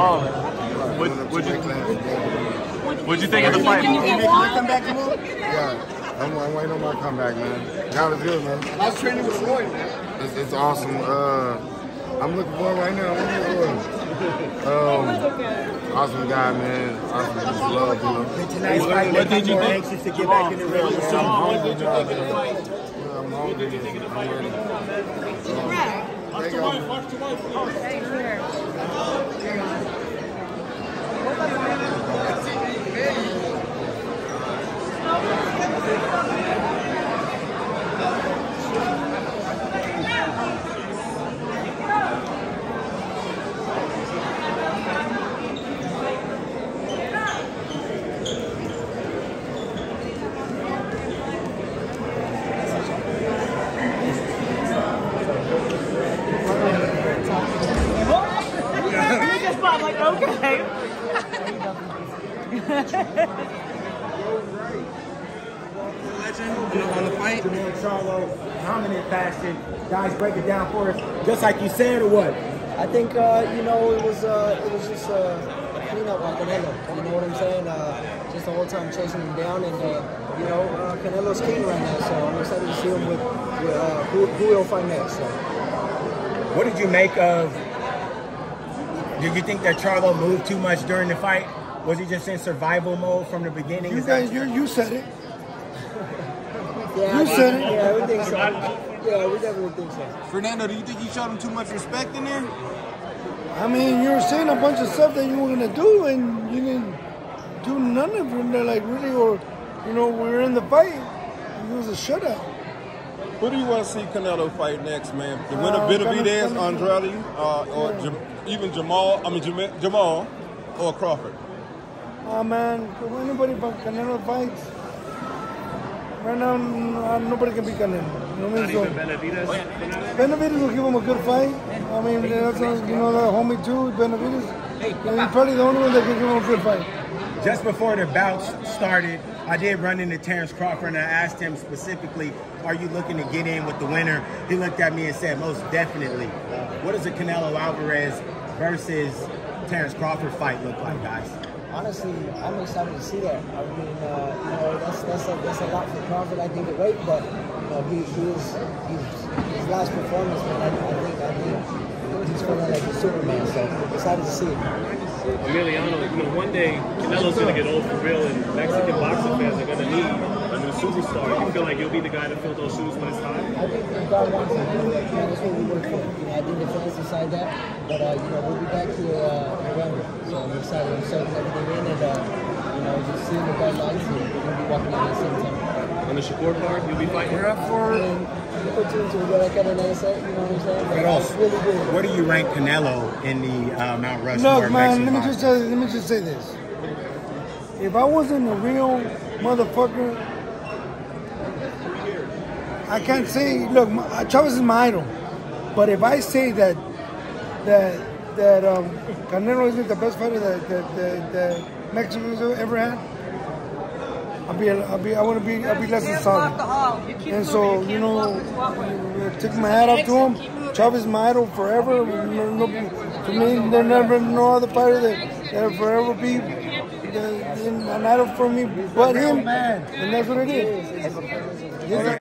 Oh, what'd you think of the fight? Yeah, I'm waiting on my comeback, man. God is good, man. How's training with Floyd, man? It's awesome. I'm looking forward right now. I'm looking forward. Awesome guy, man. Awesome, just love, you know. Tonight's fight, What did you more think? anxious to get back in the ring. What did you think of the fight? What did you think of the fight? Watch the wife, watch the wife. Oh, thanks. I'm like, okay. On the fight? Charlo, dominant fashion. Guys, break it down for us, just like you said, or what? I think you know, it was just a cleanup on Canelo. You know what I'm saying? Just the whole time chasing him down, and you know, Canelo's king right now. So I'm excited to see him with who he'll fight next. So. What did you make of? Did you think that Charlo moved too much during the fight? Was he just in survival mode from the beginning? You guys, you said it. Yeah, you said it. Yeah, we think so. Yeah, we definitely think so. Fernando, do you think you showed him too much respect in there? I mean, you were saying a bunch of stuff that you were gonna do, and you didn't do none of it. Like really, or you know, we were in the fight. It was a shutout. Who do you want to see Canelo fight next, man? The winner of Benavidez, Andrade, or even Jamal? I mean Jamal or Crawford? Man, anybody but Canelo fights. Right now, nobody can beat Canelo. You know what I mean? Not even Benavidez? Benavidez will give him a good fight. I mean, that's you know that homie too, Benavidez. He's probably the only one that can give him a good fight. Just before the bouts started, I did run into Terence Crawford and I asked him specifically, are you looking to get in with the winner? He looked at me and said, most definitely. What does the Canelo Alvarez versus Terence Crawford fight look like, guys? Honestly, I'm excited to see that. I mean, you know, that's a lot for Crawford. I think the weight, but you know, his last performance, man. I think he's feeling like a Superman. So excited to see it. Emiliano, you know, one day Canelo's going to get old for real, and Mexican boxing fans are going to need a new superstar. You feel like you'll be the guy to fill those shoes when it's time? I think if God wants it, that's what we work for. You know, I think the fans decide that, but you know, we'll be back here November. So I'm excited. I'm soaking everything in, and you know, just seeing the bright lights here. We're going to be walking in at the same time. On the Shakur card, you'll be fighting? We're up for. Opportunity to go like that, you know what I'm saying? But else, really good. where do you rank Canelo in the Mount Rushmore? Look, man, let Mexican me just say this. If I wasn't a real motherfucker, I can't say. Look, Chavez is my idol, but if I say that Canelo isn't the best fighter that Mexico's ever had, I'll be less than sorry. And so, you know, take my hat off to him. Chavez is my idol forever. To me, there'll never no other fighter that'll forever be an idol for me but him. And that's what it is.